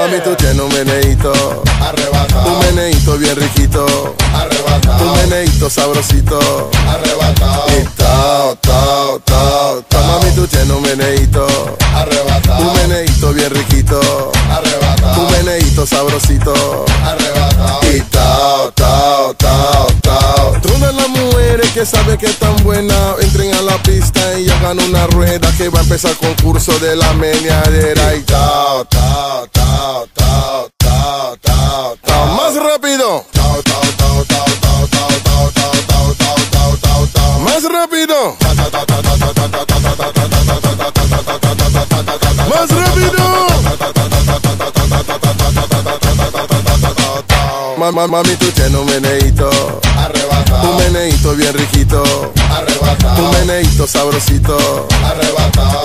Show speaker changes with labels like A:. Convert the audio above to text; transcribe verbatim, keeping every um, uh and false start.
A: Mami, tú tienes un meneíto
B: arrebatado,
A: un meneíto bien riquito,
B: arrebatado,
A: un meneíto sabrosito.
B: arrebatado,
A: Y tao, tao, tao, tao. Mami, tú tienes un meneíto
B: arrebatado,
A: un meneíto bien riquito,
B: arrebatado,
A: un meneíto sabrosito.
B: arrebatado.
A: Y tao, tao, tao, tao. Todas las mujeres que saben que están buenas entren a la pista y hagan una rueda que va a empezar concurso de la meneadera. Y tao, tao, tao, tao, tao, tao, tao. Más rápido.
B: Tao, tao, tao, tao, tao, tao, tao, tao, tao, tao, tao, tao, tao.
A: Más rápido. Más rápido. Mamá, mami, tú tienes un meneíto
B: Arrebatado,
A: un meneíto bien riquito,
B: arrebatado,
A: un meneíto sabrosito.
B: arrebatado,